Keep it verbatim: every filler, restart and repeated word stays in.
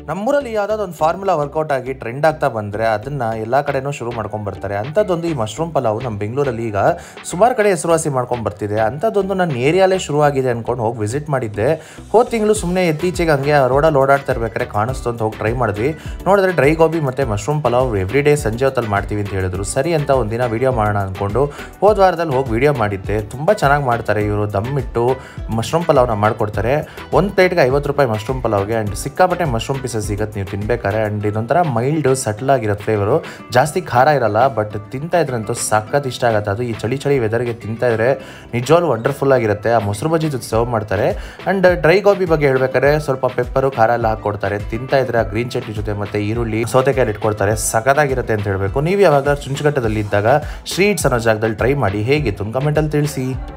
ನಮ್ಮೂರಲ್ಲಿ ಯಾವುದಾದ್ರು ಒಂದು ಫಾರ್ಮುಲಾ ವರ್ಕೌಟ್ ಆಗಿ ಟ್ರೆಂಡ್ ಆಗ್ತಾ ಬಂದರೆ ಅದನ್ನು ಎಲ್ಲ ಕಡೆನೂ ಶುರು ಮಾಡ್ಕೊಂಡು ಬರ್ತಾರೆ. ಅಂಥದ್ದೊಂದು ಈ ಮಶ್ರೂಮ್ ಪಲಾವ್ ನಮ್ಮ ಬೆಂಗಳೂರಲ್ಲಿ ಈಗ ಸುಮಾರು ಕಡೆ ಹೆಸರುವಾಸಿ ಮಾಡ್ಕೊಂಡು ಬರ್ತಿದೆ. ಅಂಥದ್ದೊಂದು ನನ್ನ ಏರಿಯಾಲೇ ಶುರುವಾಗಿದೆ ಅಂದ್ಕೊಂಡು ಹೋಗಿ ವಿಸಿಟ್ ಮಾಡಿದ್ದೆ. ಹೋದ ತಿಂಗಳು ಸುಮ್ಮನೆ ಇತ್ತೀಚೆಗೆ ಹಂಗೆ ರೋಡಲ್ಲಿ ಓಡಾಡ್ತಾ ಇರ್ಬೇಕಾದ್ರೆ ಕಾಣಿಸ್ತು ಅಂತ ಹೋಗಿ ಟ್ರೈ ಮಾಡಿದ್ವಿ. ನೋಡಿದ್ರೆ ಡ್ರೈ ಗೋಬಿ ಮತ್ತು ಮಶ್ರೂಮ್ ಪಲಾವ್ ಎವ್ರಿ ಡೇ ಸಂಜೆ ಹೊತ್ತಲ್ಲಿ ಮಾಡ್ತೀವಿ ಅಂತ ಹೇಳಿದ್ರು. ಸರಿ ಅಂತ ಒಂದಿನ ವೀಡಿಯೋ ಮಾಡೋಣ ಅಂದ್ಕೊಂಡು ಹೋದ ವಾರದಲ್ಲಿ ಹೋಗಿ ವೀಡಿಯೋ ಮಾಡಿದ್ದೆ. ತುಂಬ ಚೆನ್ನಾಗಿ ಮಾಡ್ತಾರೆ ಇವರು. ದಮ್ಮಿಟ್ಟು ಮಶ್ರೂಮ್ ಪಲಾವ್ನ ಮಾಡಿಕೊಡ್ತಾರೆ. ಒಂದು ಪ್ಲೇಟ್ಗೆ ಐವತ್ತು ರೂಪಾಯಿ ಮಶ್ರೂಮ್ ಪಲಾವ್ಗೆ. ಆ್ಯಂಡ್ ಸಿಕ್ಕಾಪಟ್ಟೆ ಮಶ್ರೂಮ್ ಪೀಸಸ್ ಸಿಗುತ್ತೆ ನೀವು ತಿನ್ಬೇಕಾರೆ. ಆ್ಯಂಡ್ ಇದೊಂಥರ ಮೈಲ್ಡು ಸಟ್ಲ್ ಆಗಿರುತ್ತೆ ಫ್ಲೇವರು, ಜಾಸ್ತಿ ಖಾರ ಇರಲ್ಲ. ಬಟ್ ತಿಂತಾ ಇದ್ರಂತೂ ಸಖತ್ ಇಷ್ಟ ಆಗುತ್ತೆ. ಅದು ಈ ಚಳಿ ಚಳಿ ವೆದರ್ಗೆ ತಿಂತಾ ಇದ್ರೆ ನಿಜವಾಗ್ಲೂ ವಂಡರ್ಫುಲ್ ಆಗಿರುತ್ತೆ. ಆ ಮೊಸರು ಬಜ್ಜಿ ಜೊತೆ ಸರ್ವ್ ಮಾಡ್ತಾರೆ. ಆ್ಯಂಡ್ ಡ್ರೈ ಗೋಬಿ ಬಗ್ಗೆ ಹೇಳ್ಬೇಕಾದ್ರೆ ಸ್ವಲ್ಪ ಪೆಪ್ಪರು ಖಾರ ಎಲ್ಲ ಹಾಕ್ಕೊಡ್ತಾರೆ. ತಿಂತಾ ಇದ್ರೆ ಆ ಗ್ರೀನ್ ಚಟ್ನಿ ಜೊತೆ ಮತ್ತು ಈರುಳ್ಳಿ ಸೌತೆಕಾಯಿ ಇಟ್ಕೊಡ್ತಾರೆ. ಸಖತ್ತಾಗಿರುತ್ತೆ ಅಂತ ಹೇಳಬೇಕು. ನೀವು ಯಾವಾಗ ಚುಂಚುಘಟ್ಟದಲ್ಲಿ ಇದ್ದಾಗ ಶ್ರೀ ಅನ್ನೋ ಜಾಗದಲ್ಲಿ ಟ್ರೈ ಮಾಡಿ. ಹೇಗಿತ್ತು ಕಮೆಂಟಲ್ಲಿ ತಿಳಿಸಿ.